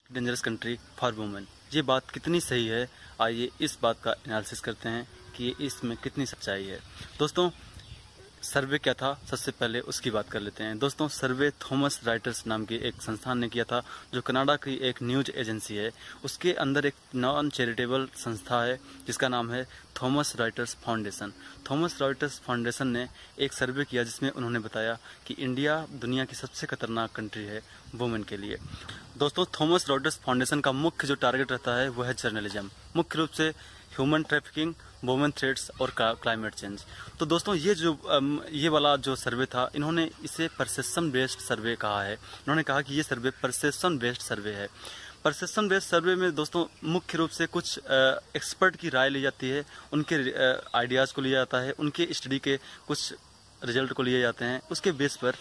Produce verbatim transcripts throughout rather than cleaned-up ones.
Dangerous country for women. ये बात कितनी सही है, आइए इस बात का एनालिसिस करते हैं कि इसमें कितनी सच्चाई है। दोस्तों, सर्वे क्या था, सबसे पहले उसकी बात कर लेते हैं। दोस्तों, सर्वे थॉमस राइटर्स नाम की एक संस्थान ने किया था, जो कनाडा की एक न्यूज एजेंसी है। उसके अंदर एक नॉन चैरिटेबल संस्था है जिसका नाम है Thomas Reuters Foundation. Thomas Reuters Foundation ने एक सर्वे किया जिसमें उन्होंने बताया कि इंडिया दुनिया की सबसे खतरनाक कंट्री है वुमेन के लिए। दोस्तों, थॉमस रॉयटर्स फाउंडेशन का मुख्य जो टारगेट रहता है वह है जर्नलिज्म, मुख्य रूप से ह्यूमन ट्रैफिकिंग, वुमेन थ्रेट्स और क्लाइमेट चेंज। तो दोस्तों, ये जो ये वाला जो सर्वे था, इन्होंने इसे परसेप्शन बेस्ड सर्वे कहा है। इन्होंने कहा कि ये सर्वे परसेप्शन बेस्ड सर्वे है। परसेप्शन बेस्ड सर्वे में दोस्तों मुख्य रूप से कुछ एक्सपर्ट की राय ली जाती है, उनके आइडियाज़ को लिया जाता है, उनके स्टडी के कुछ रिजल्ट को लिए जाते हैं, उसके बेस पर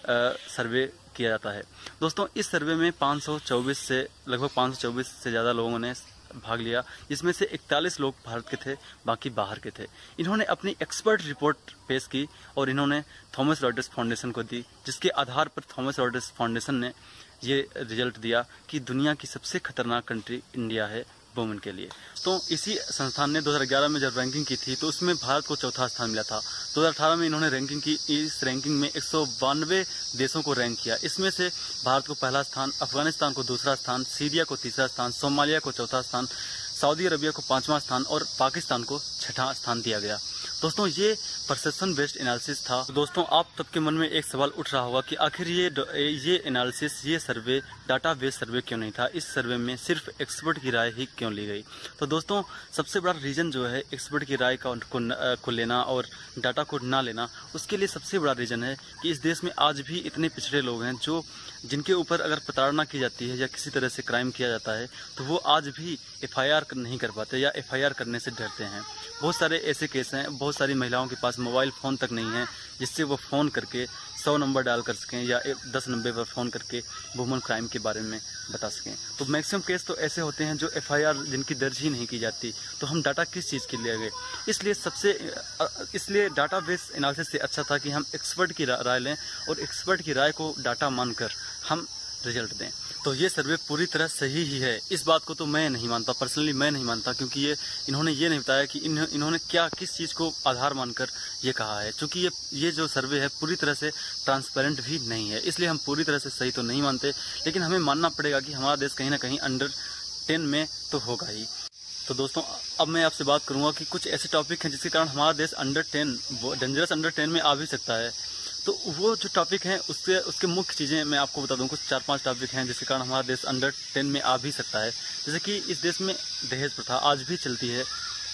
सर्वे किया जाता है। दोस्तों, इस सर्वे में पाँच सौ चौबीस से लगभग पाँच सौ चौबीस से ज़्यादा लोगों ने भाग लिया। इसमें से इकतालीस लोग भारत के थे, बाकी बाहर के थे। इन्होंने अपनी एक्सपर्ट रिपोर्ट पेश की और इन्होंने थॉमस रॉयटर्स फाउंडेशन को दी, जिसके आधार पर थॉमस रॉयटर्स फाउंडेशन ने ये रिजल्ट दिया कि दुनिया की सबसे खतरनाक कंट्री इंडिया है वुमेन के लिए। तो इसी संस्थान ने दो हज़ार ग्यारह में जब रैंकिंग की थी तो उसमें भारत को चौथा स्थान मिला था। दो हज़ार अठारह में इन्होंने रैंकिंग की, इस रैंकिंग में एक सौ बानवे देशों को रैंक किया। इसमें से भारत को पहला स्थान, अफगानिस्तान को दूसरा स्थान, सीरिया को तीसरा स्थान, सोमालिया को चौथा स्थान, सऊदी अरबिया को पांचवा स्थान और पाकिस्तान को छठा स्थान दिया गया। दोस्तों, ये परसेप्शन बेस्ड एनालिसिस था। तो दोस्तों, आप सबके मन में एक सवाल उठ रहा होगा कि आखिर ये ये एनालिसिस, ये सर्वे डाटा बेस्ड सर्वे क्यों नहीं था, इस सर्वे में सिर्फ एक्सपर्ट की राय ही क्यों ली गई। तो दोस्तों, सबसे बड़ा रीज़न जो है एक्सपर्ट की राय का को, को लेना और डाटा को ना लेना, उसके लिए सबसे बड़ा रीज़न है कि इस देश में आज भी इतने पिछड़े लोग हैं जो जिनके ऊपर अगर प्रताड़ना की जाती है या किसी तरह से क्राइम किया जाता है तो वो आज भी एफ आई आर नहीं कर पाते या एफ आई आर करने से डरते हैं। बहुत सारे ऐसे केस हैं, बहुत सारी महिलाओं के पास मोबाइल फ़ोन तक नहीं है जिससे वो फ़ोन करके सौ नंबर डायल कर सकें या दस नंबर पर फ़ोन करके वुमेन क्राइम के बारे में बता सकें। तो मैक्सिमम केस तो ऐसे होते हैं जो एफ आई आर जिनकी दर्ज ही नहीं की जाती। तो हम डाटा किस चीज़ के लिए गए, इसलिए सबसे इसलिए डाटा बेस एनालिसिस से अच्छा था कि हम एक्सपर्ट की राय लें और एक्सपर्ट की राय को डाटा मानकर हम रिजल्ट दें। तो ये सर्वे पूरी तरह सही ही है, इस बात को तो मैं नहीं मानता, पर्सनली मैं नहीं मानता, क्योंकि ये इन्होंने ये नहीं बताया कि इन, इन्होंने क्या किस चीज़ को आधार मानकर ये कहा है। क्योंकि ये ये जो सर्वे है पूरी तरह से ट्रांसपेरेंट भी नहीं है, इसलिए हम पूरी तरह से सही तो नहीं मानते, लेकिन हमें मानना पड़ेगा कि हमारा देश कहीं ना कहीं अंडर टेन में तो होगा ही। तो दोस्तों, अब मैं आपसे बात करूँगा कि कुछ ऐसे टॉपिक हैं जिसके कारण हमारा देश under ten dangerous under ten में आ भी सकता है। तो वो जो टॉपिक हैं उसके उसके मुख्य चीज़ें मैं आपको बता दूं। कुछ चार पांच टॉपिक हैं जिसके कारण हमारा देश अंडर टेन में आ भी सकता है। जैसे कि इस देश में दहेज प्रथा आज भी चलती है।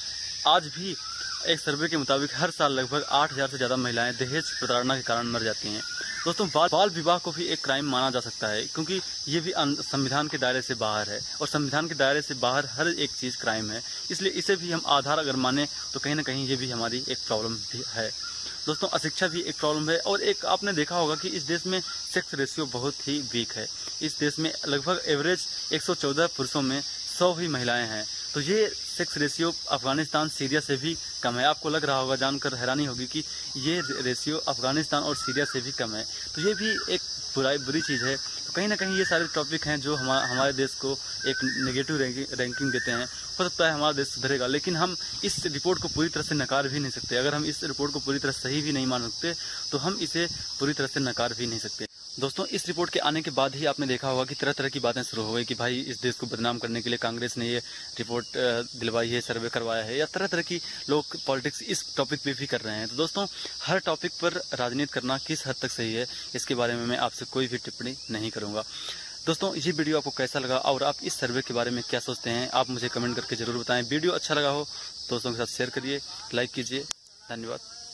आज भी एक सर्वे के मुताबिक हर साल लगभग आठ हज़ार से ज़्यादा महिलाएं दहेज प्रताड़ना के कारण मर जाती हैं। दोस्तों, बाल बाल विवाह को भी एक क्राइम माना जा सकता है, क्योंकि ये भी संविधान के दायरे से बाहर है और संविधान के दायरे से बाहर हर एक चीज़ क्राइम है। इसलिए इसे भी हम आधार अगर माने तो कहीं ना कहीं ये भी हमारी एक प्रॉब्लम भी है। दोस्तों, अशिक्षा भी एक प्रॉब्लम है और एक आपने देखा होगा कि इस देश में सेक्स रेशियो बहुत ही वीक है। इस देश में लगभग एवरेज एक सौ चौदह पुरुषों में सौ ही महिलाएं हैं। तो ये सेक्स रेशियो अफगानिस्तान, सीरिया से भी कम है। आपको लग रहा होगा, जानकर हैरानी होगी कि ये रेशियो अफगानिस्तान और सीरिया से भी कम है। तो ये भी एक बुराई बुरी चीज़ है। तो कहीं ना कहीं ये सारे टॉपिक हैं जो हमा, हमारे देश को एक नेगेटिव रैंकिंग रैंकिंग देते हैं। हो सकता है हमारा देश सुधरेगा, लेकिन हम इस रिपोर्ट को पूरी तरह से नकार भी नहीं सकते। अगर हम इस रिपोर्ट को पूरी तरह सही भी नहीं मान सकते तो हम इसे पूरी तरह से नकार भी नहीं सकते। दोस्तों, इस रिपोर्ट के आने के बाद ही आपने देखा होगा कि तरह तरह की बातें शुरू हो गई कि भाई इस देश को बदनाम करने के लिए कांग्रेस ने ये रिपोर्ट दिलवाई है, सर्वे करवाया है, या तरह तरह की लोग पॉलिटिक्स इस टॉपिक पे भी कर रहे हैं। तो दोस्तों, हर टॉपिक पर राजनीति करना किस हद तक सही है, इसके बारे में मैं आपसे कोई भी टिप्पणी नहीं करूँगा। दोस्तों, ये वीडियो आपको कैसा लगा और आप इस सर्वे के बारे में क्या सोचते हैं, आप मुझे कमेंट करके ज़रूर बताएं। वीडियो अच्छा लगा हो दोस्तों के साथ शेयर करिए, लाइक कीजिए। धन्यवाद।